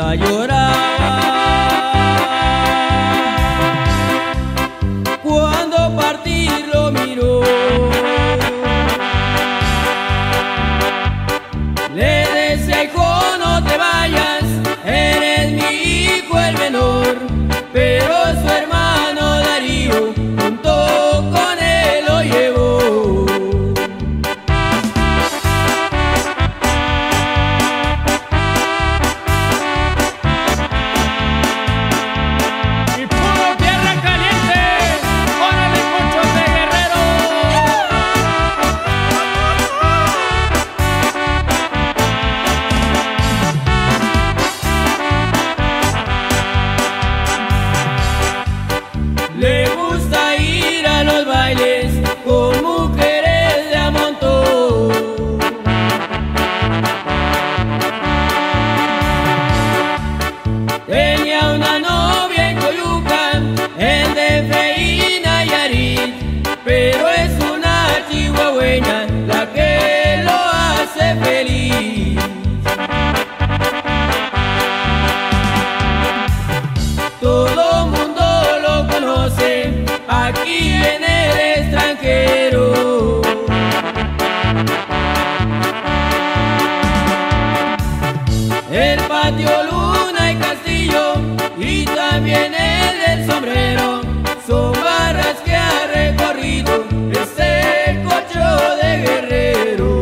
ella lloraba. Cuando partir lo miró, le decía: hijo, no te vayas, eres mi hijo el menor. Pero su hermano Darío junto con él lo llevó. Y puro tierra caliente, órale, Poncho de Guerrero. Le gusta ir a los bailes con mujeres de a montón. Tenía una novia en Coyucan, en DF y Nayarit, pero es una chihuahueña la que lo hace feliz. Todo mundo lo conoce aquí en el extranjero. El patio, Luna y Castillo, y también el del Sombrero, son barras que ha recorrido este cocho de Guerrero.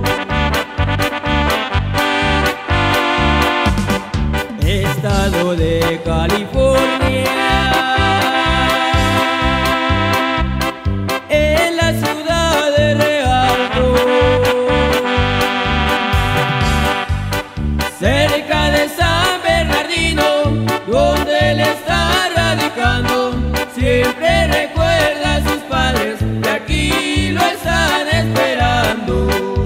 Estado de California, en la ciudad de Rialto, cerca de San Bernardino, donde él está radicando. Siempre recuerda a sus padres que aquí lo están esperando.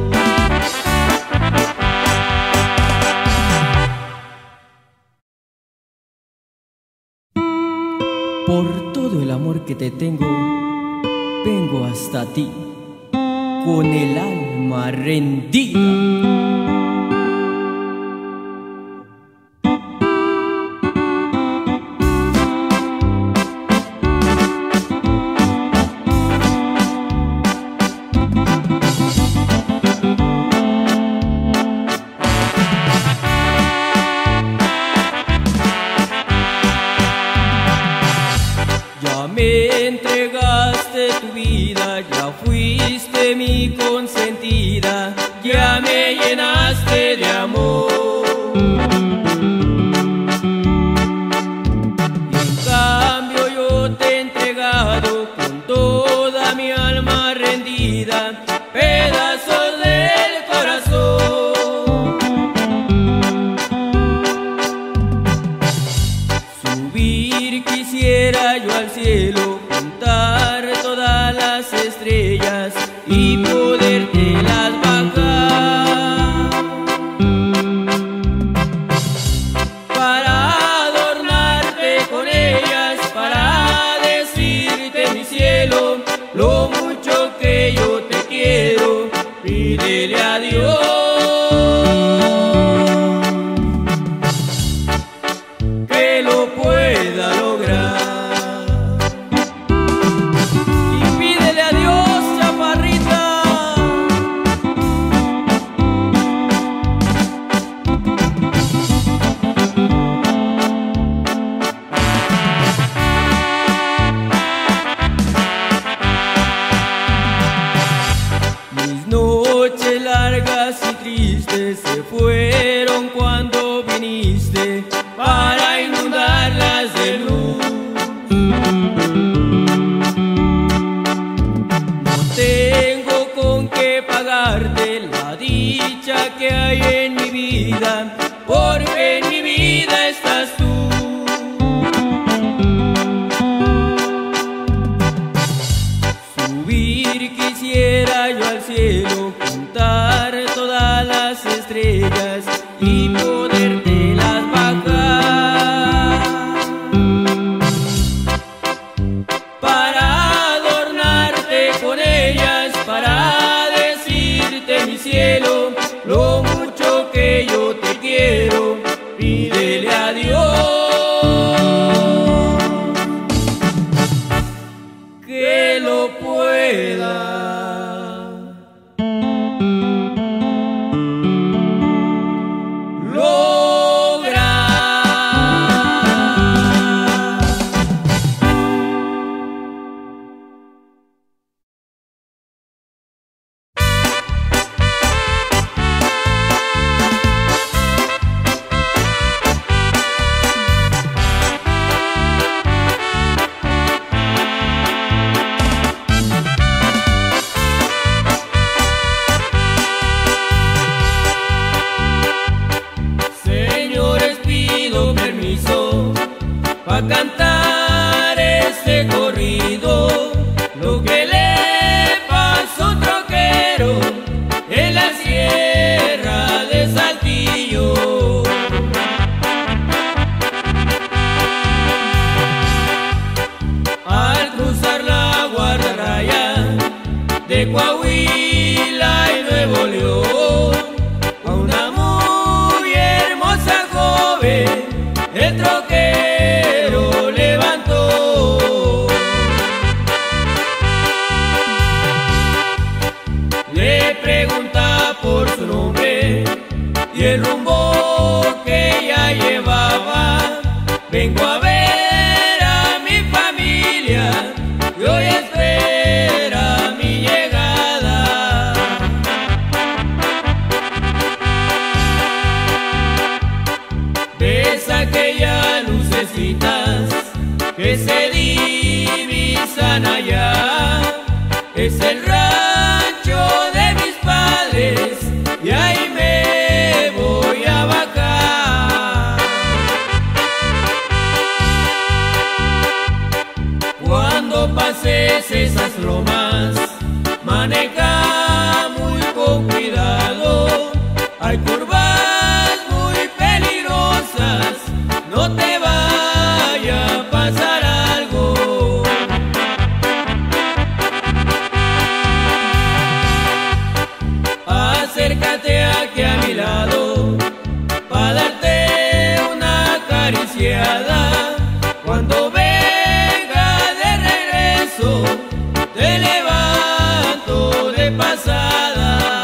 Por todo el amor que te tengo, vengo hasta ti, con el alma rendida. Ya me entregaste tu vida, ya fuiste mi consentida, ya me llenaste de amor. Y en cambio yo te he entregado con toda mi alma rendida pedazos del corazón. Subir quisiera yo al cielo, contar todas las estrellas y podértelas bajar, para adornarte con ellas, para decirte, mi cielo, lo mucho que yo te quiero. Pídele a Dios que lo pueda lograr. Y pídele a Dios, chaparrita. Mis noches largas y tristes se fueron cuando viniste para inundarlas de luz. No tengo con qué pagarte la dicha que hay en mi vida, porque en mi vida estás tú. Subir quisiera yo al cielo, contar todas las estrellas y podértelas bajar, para adornarte con ellas, para decirte, mi cielo, lo mucho que yo te quiero. Pídele de Coahuila y Nuevo León, a una muy hermosa joven el troquero levantó. Le pregunta por su nombre y el rumbo que ella llevaba. Vengo a ver a mi familia y hoy espera mi llegada. Ves aquellas lucecitas que se divisan allá, es el rancho de mis padres y ahí me voy a bajar. Cuando pases esas lomas, maneja muy con cuidado. Hay curvas muy peligrosas, no te vaya a pasar algo. Acércate aquí a mi lado para darte una acariciada. Cuando venga de regreso te levanto de pasada.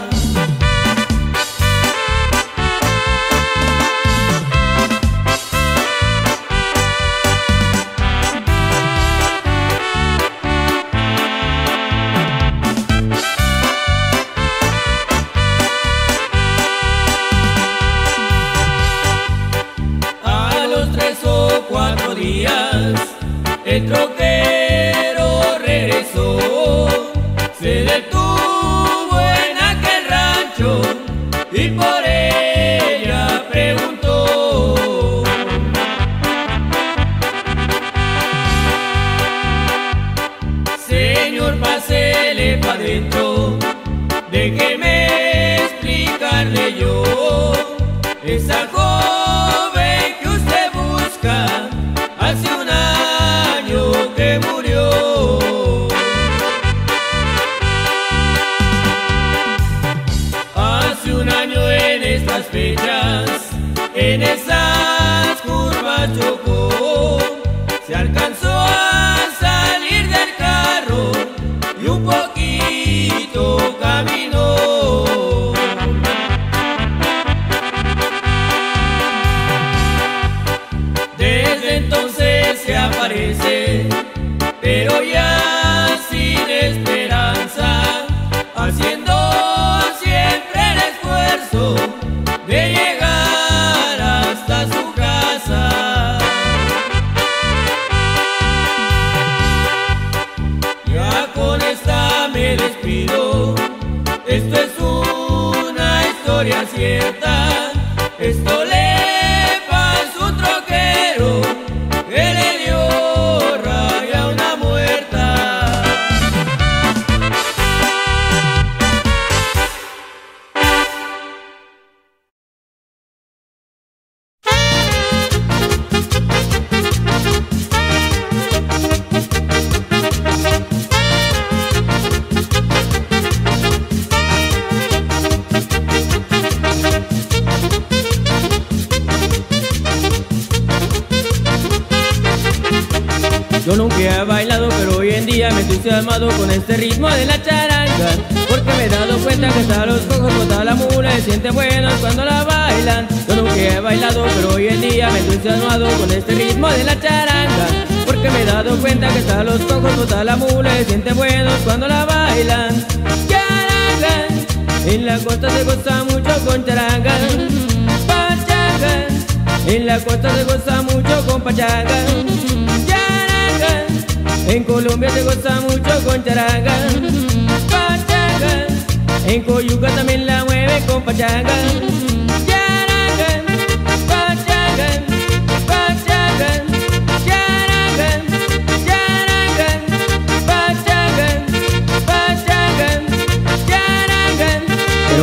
A los 3 o 4 días el troquero regresó, se detuvo en aquel rancho y por ella preguntó. Señor, pásele pa' dentro, déjeme explicarle yo. Esa joven que usted busca hace un año que murió. Hace un año en estas fechas, en esas curvas chocó. Se alcanzó a salir del carro y un poquito caminó. Desde entonces se aparece, pero ya sin esperanza, haciendo siempre el esfuerzo de llegar hasta su casa. Ya con esta me despido, esto es una historia cierta, esto le pasó a un troquero que le dio rabia a una muerta. Yo nunca he bailado, pero hoy en día me he entusiasmado con este ritmo de la charanga, porque me he dado cuenta que hasta los cojos botan la mula y se sienten buenos cuando la bailan. Yo nunca he bailado, pero hoy en día me he entusiasmado con este ritmo de la charanga, porque me he dado cuenta que hasta los cojos botan la mula y se sienten buenos cuando la bailan. Charanga, en la costa se goza mucho con charanga. Pachanga, en la costa se goza mucho con pachanga. En Colombia se goza mucho con charanga, pachanga. En Coyuca también la mueve con pachanga. Charanga, pachanga, pachanga, charanga, charanga, pachanga, pachanga, charanga.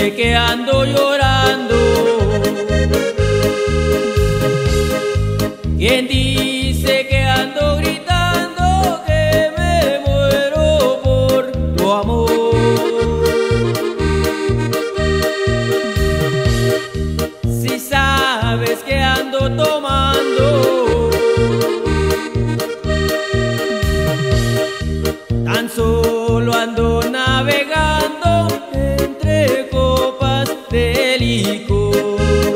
dice que ando llorando? ¿Quién dice que ando gritando que me muero por tu amor? Si sabes que ando tomando, tan solo ando navegando entre copas de licor.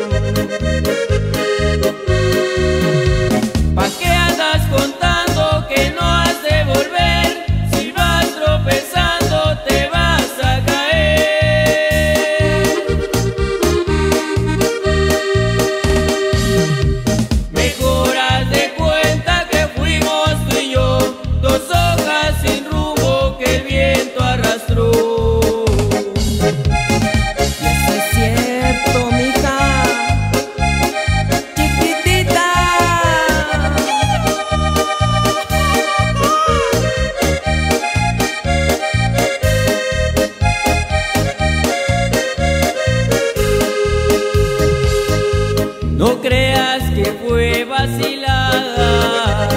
¿Pa' qué andas contando que no has de volver? Si vas tropezando te vas a caer. Mejor haz de cuenta que fuimos tú y yo, dos hojas sin rumbo que el viento arrastró. Y eso es cierto, mija, chiquitita. No creas que fue vacilada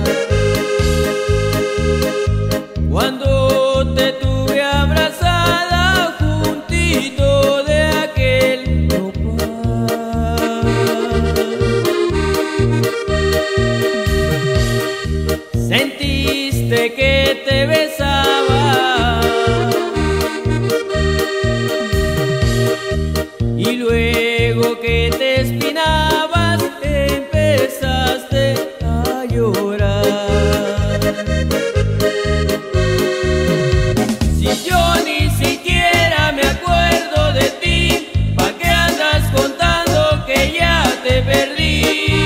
cuando te tuve abrazada juntito de aquel nopal. Sentiste que te besaba y luego que te espinabas empezaste a llorar. Si yo ni siquiera me acuerdo de ti, ¿pa' qué andas contando que ya te perdí?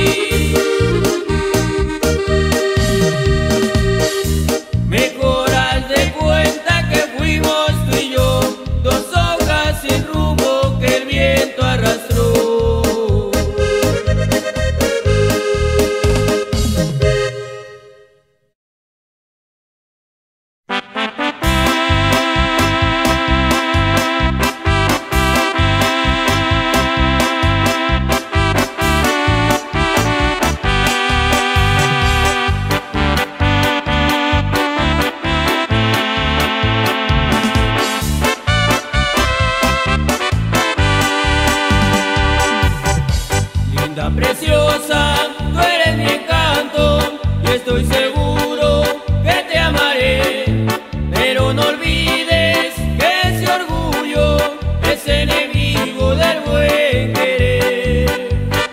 Mejor haz de cuenta que fuimos tú y yo, dos hojas sin rumbo que el viento arrastró. Linda preciosa, tú eres mi encanto y estoy seguro que te amaré, pero no olvides que ese orgullo es enemigo del buen querer.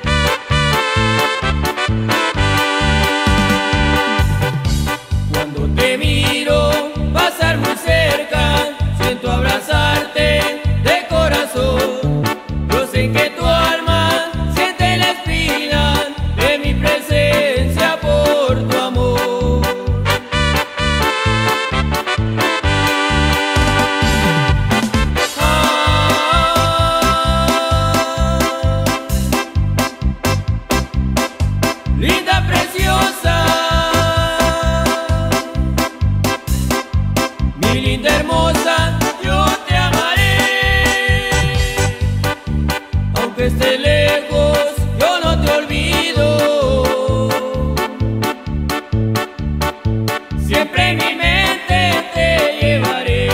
Cuando te miro pasar muy cerca, siento abrazarte de corazón. Yo sé que tu alma siente la espina de mi presencia por tu amor. Linda preciosa, mi linda hermosa, yo te amaré. Aunque esté lejos, yo no te olvido. Siempre en mi mente te llevaré.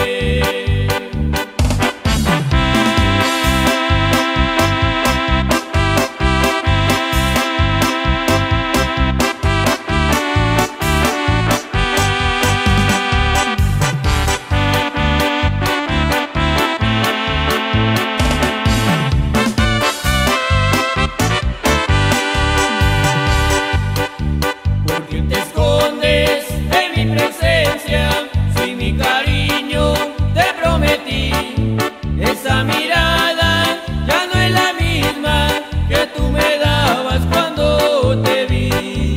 ¿Por qué te escondes de mi presencia? Si mi cariño te prometí, esa mirada ya no es la misma que tú me dabas cuando te vi.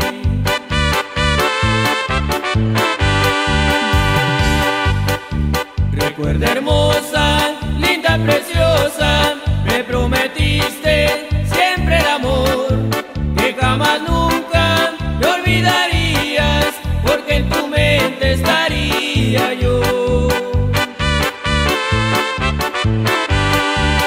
Recuerda hermosa, linda preciosa, me prometiste siempre el amor, que jamás nunca me olvidarías, porque en tu mente estaría yo.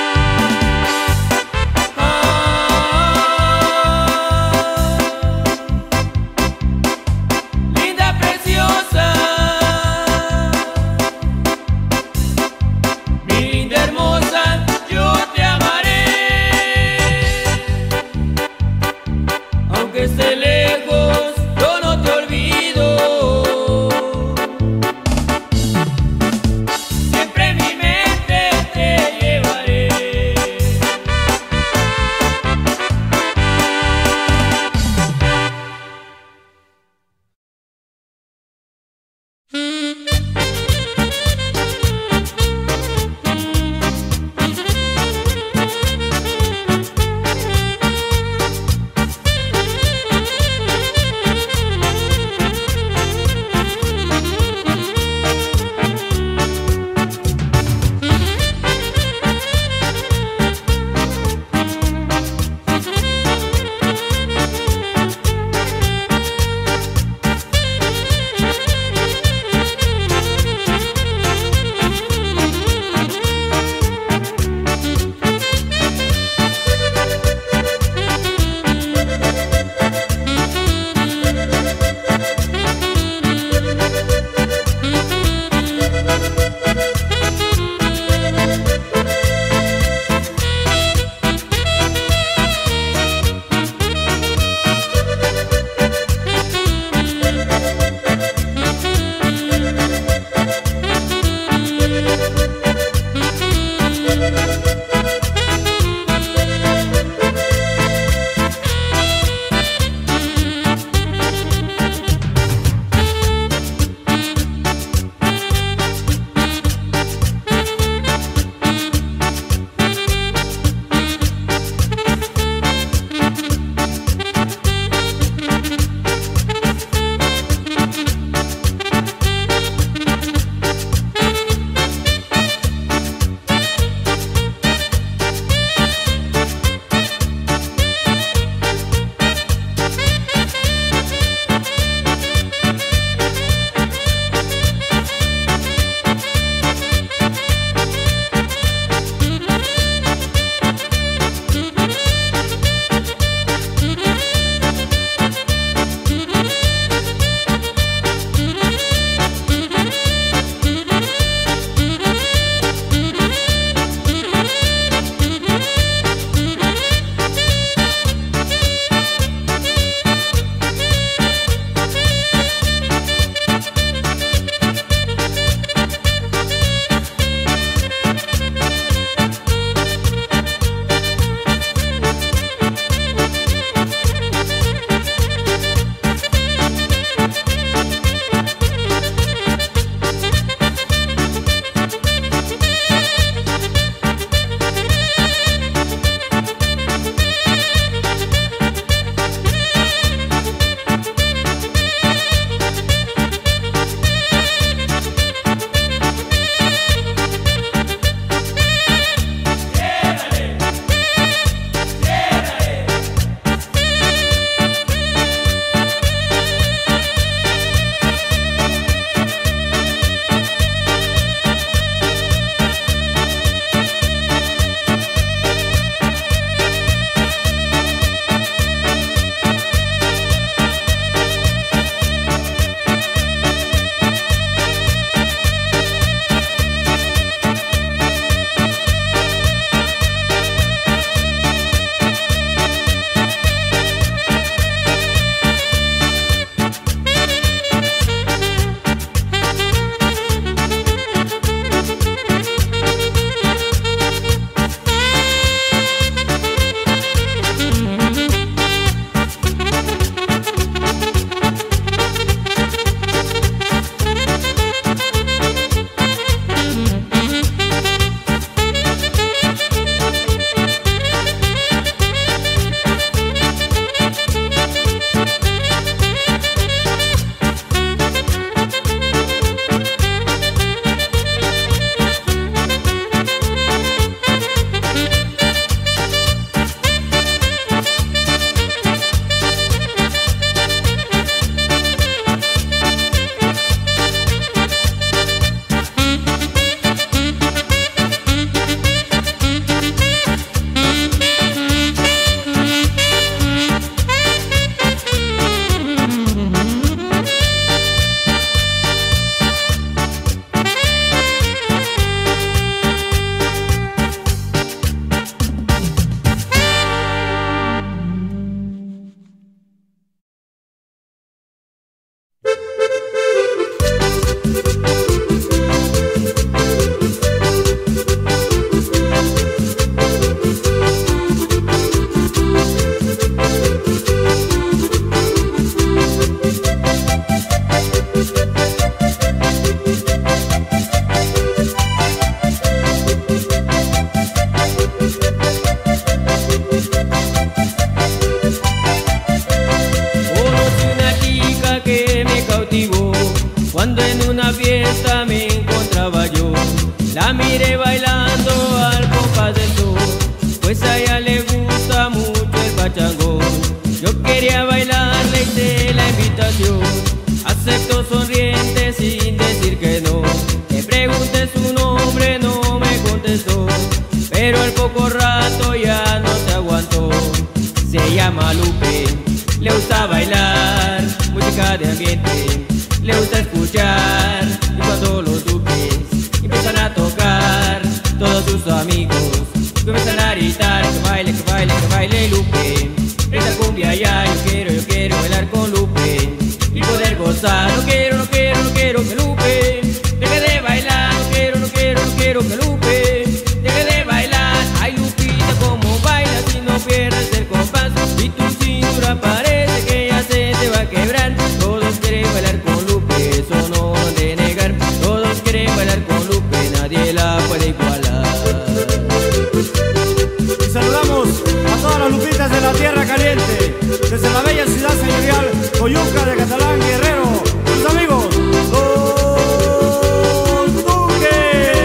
La miré bailando al compás del sol, pues a ella le gusta mucho el pachangón. Yo quería bailarle, hice la invitación, aceptó sonriente sin decir que no. Le pregunté su nombre, no me contestó, pero al poco rato ya no se aguantó. Se llama Lupe, le gusta bailar música de ambiente, le gusta escuchar, y cuando los duques empiezan a tocar, todos sus amigos comienzan a gritar que baile, que baile, que baile Lupe. Esta cumbia ya, yo quiero bailar con Lupe y poder gozar. No quiero, no quiero, no quiero que Lupe deje de bailar. No quiero, no quiero, no quiero que Lupe deje de bailar. Ay Lupita, como bailas si no pierdes el compás, y tu cintura parece que ya se te va a quebrar. Todos quieren bailar con Lupe, eso no lo han de negar. Todos quieren bailar con Lupe, nadie la puede igualar. Y saludamos a todas las Lupitas de la Tierra Caliente, desde la bella ciudad señorial Coyuca de Catalán, Guerrero, sus amigos, los Duques.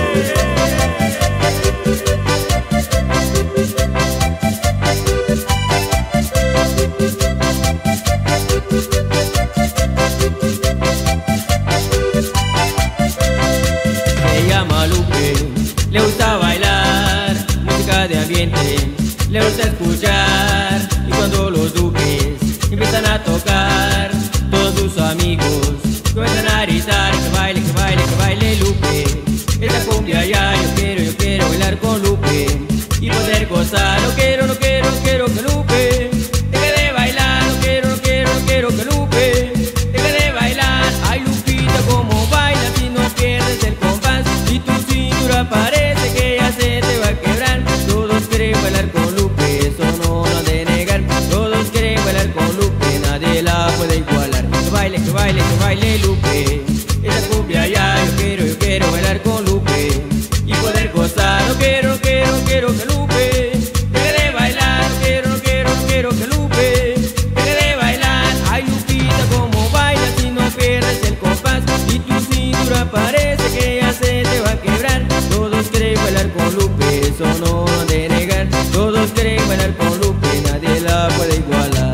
Se llama Lupe, le gusta bailar música de ambiente, le gusta escuchar, y cuando los duques empiezan a tocar, todos sus amigos comienzan a gritar que baile, que baile, que baile Lupe. Esta cumbia ya, yo quiero bailar con Lupe y poder gozar. No quiero, no quiero, no quiero que Lupe deje de bailar. No quiero, no quiero, no quiero que Lupe deje de bailar. Ay Lupita, como bailas si no pierdes el compás, y tu cintura parece que ya se te va a quebrar. Todos quieren bailar con Lupe, eso no lo han de negar. Todos quieren bailar con Lupe, nadie la puede igualar. Que baile, que baile, que baile Lupe. Esa cumbia ya, yo quiero bailar con Lupe y poder gozar. No quiero, no quiero, no quiero que Lupe deje de bailar. No quiero, no quiero, no quiero que Lupe deje de bailar. Ay Lupita, como bailas si no pierdes el compás, y tu cintura parece que ya se te va a quebrar. Todos quieren bailar con Lupe, eso no lo han de negar. Todos quieren bailar con Lupe, nadie la puede igualar.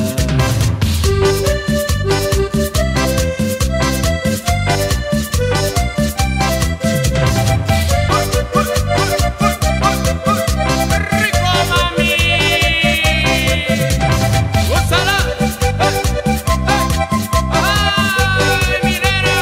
¡Rico, mami! ¡Gózala! ¡Ay, mi nena!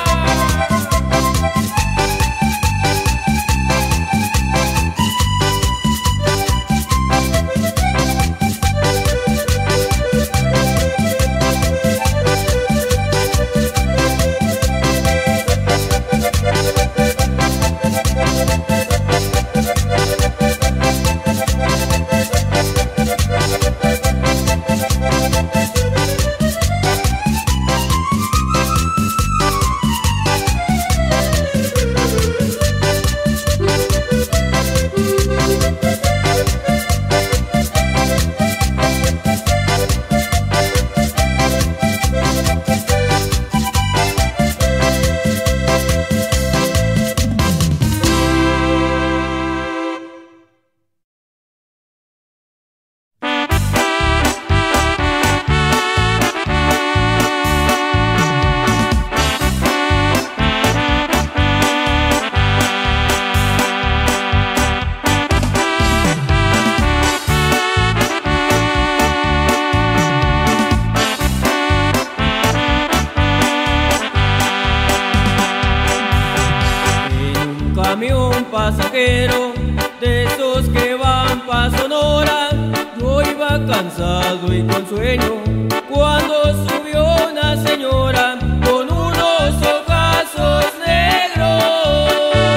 Camión pasajero de esos que van pa' Sonora, yo iba cansado y con sueño cuando subió una señora con unos ojazos negros.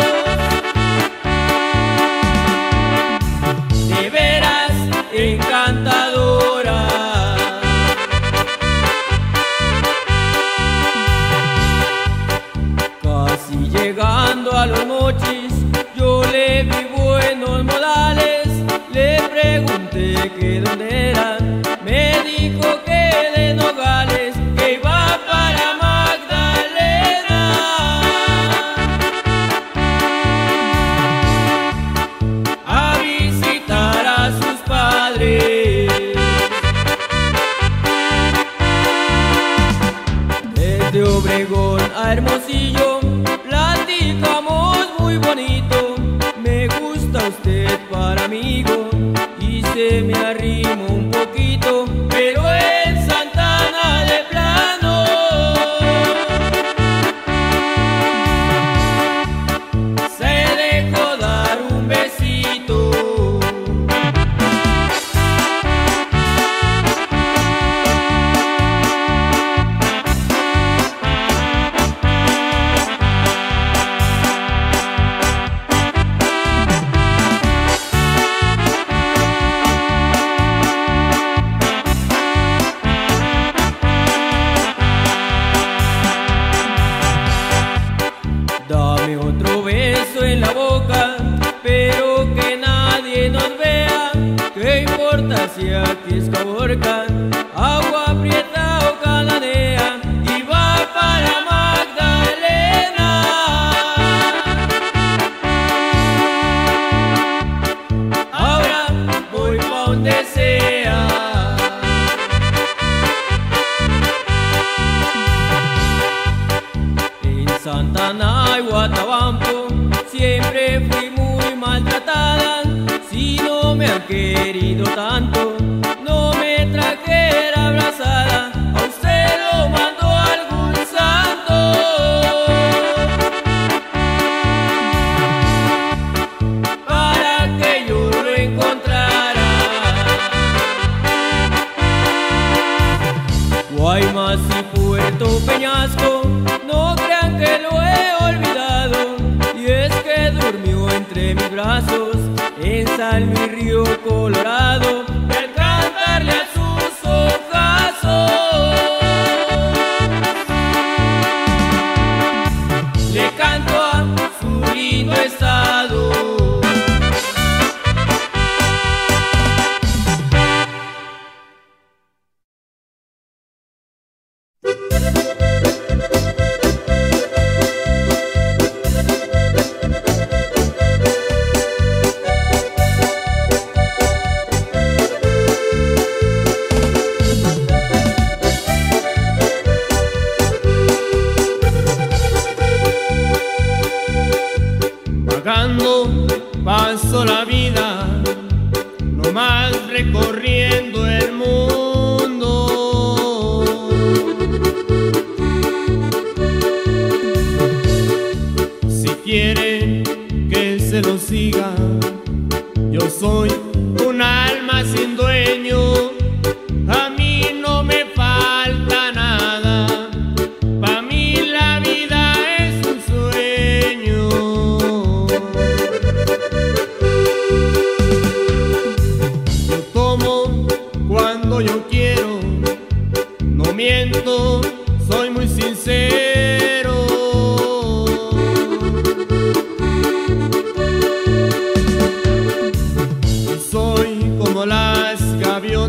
De veras encantadora. Casi llegando a los Mochis, yo le vi buenos modales. Le pregunté que dónde era, me dijo que de Nogales, que iba para Magdalena. Dame otro beso en la boca, pero que nadie nos vea. ¿Qué importa si aquí es Caborca, agua prieta o cananea? Y va para Magdalena. Ahora voy pa' donde sea. En Santana y Guatabampo siempre fui muy maltratada. Si no me han querido tanto, no me trajera abrazada. A usted lo mandó algún santo para que yo lo encontrara. Guaymas y Puerto Peñasco, no crean que lo he olvidado. Y es que durmió entre mis brazos en San Luis Río Colorado, y al cantarle a sus ojazos, le canto a su lindo estado. Paso la vida, nomás recorriendo el mundo. Si quieren que se lo siga, yo soy un alma sin dueño. A mí no me falta nada, pa' mí la vida es un sueño. Yo quiero, no miento, soy muy sincero. Soy como las gaviotas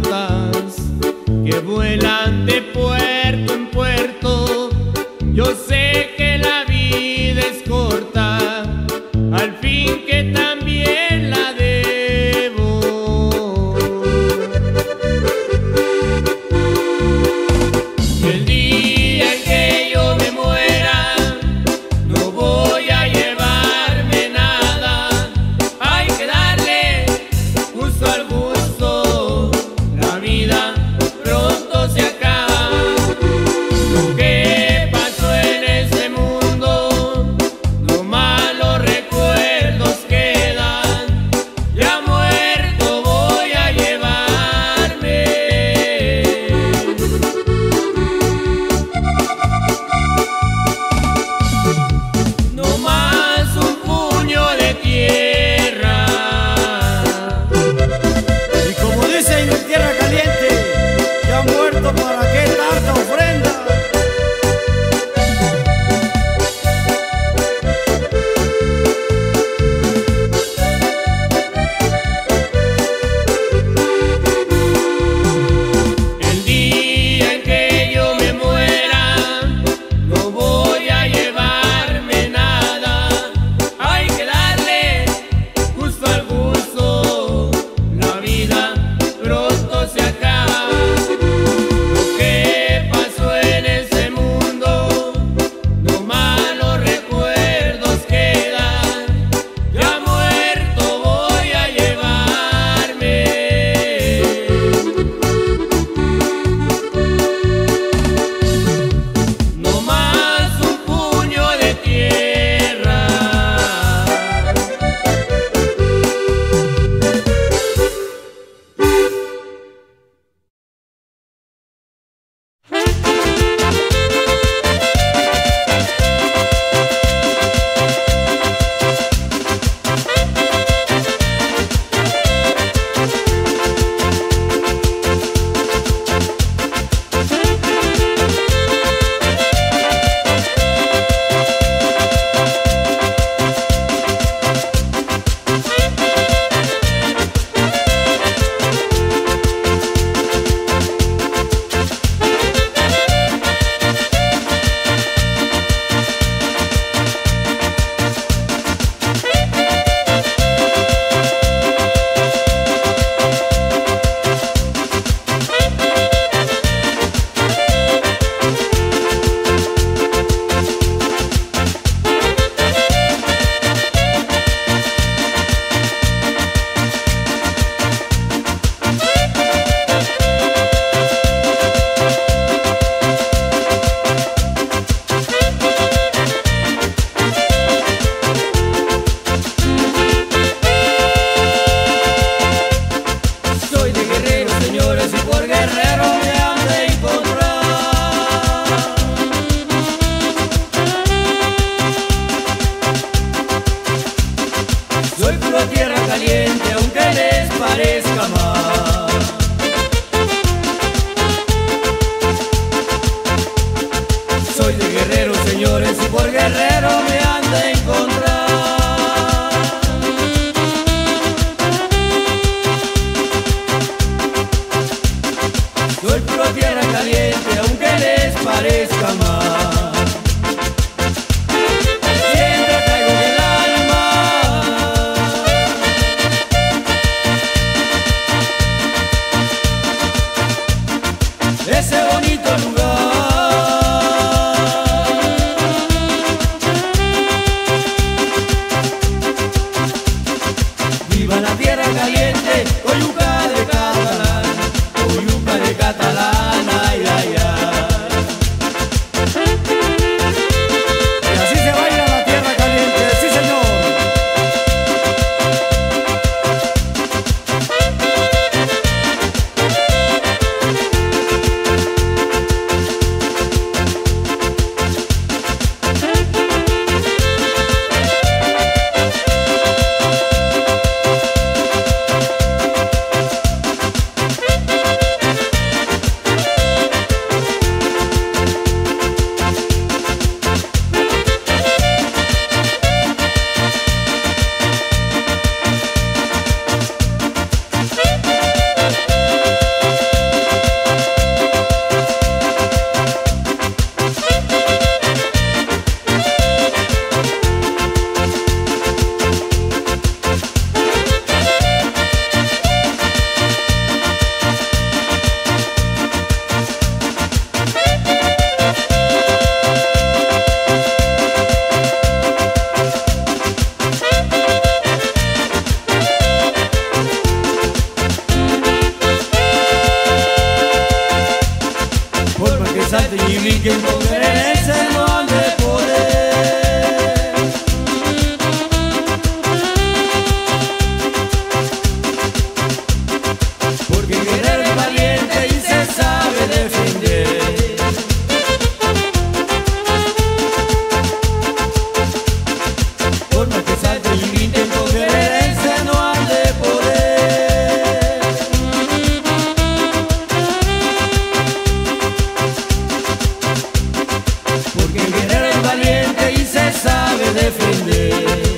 rinde.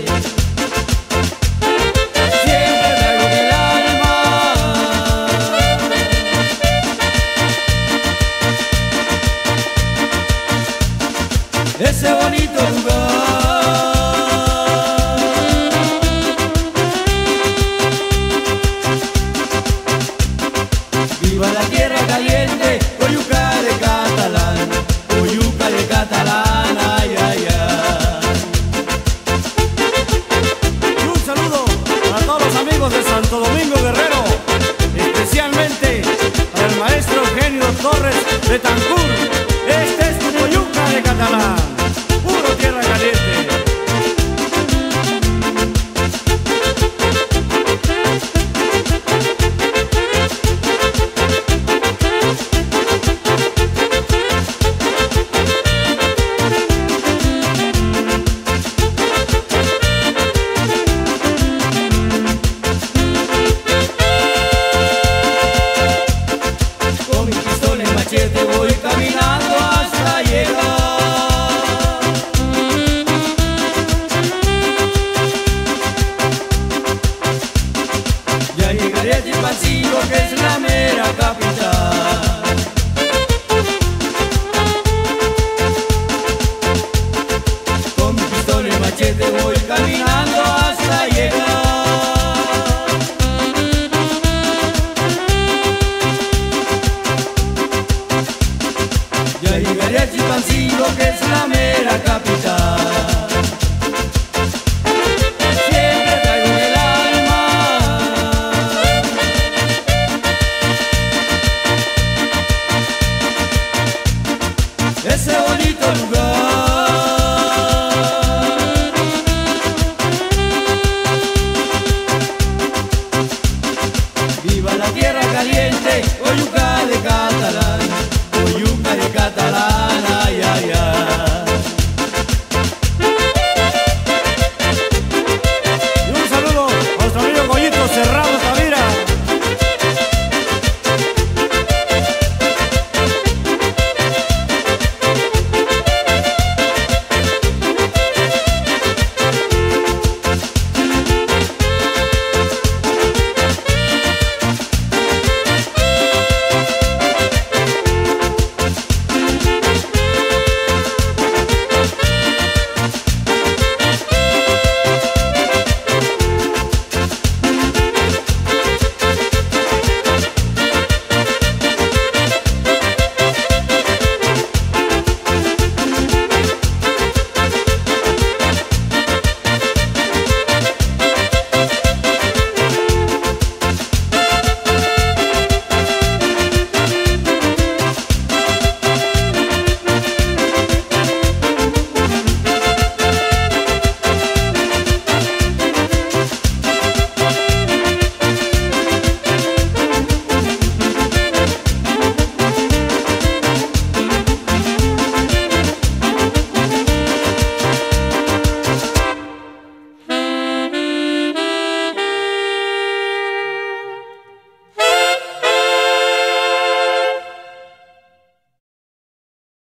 Siempre traigo en el alma ese bonito lugar. Viva la tierra caliente, Coyuca de Catalán, Coyuca de Catalán, ay, ay, ay. Y un saludo para todos los amigos de Santo Domingo Guerrero, especialmente para el maestro Eugenio Torres de Tancur. Este es tu Coyuca de Catalán, puro tierra caliente. Con mi pistola y machete voy caminando hasta llegar. Ya llegaré a Chilpancingo, que es la mera capital. Con mi pistola y machete voy caminando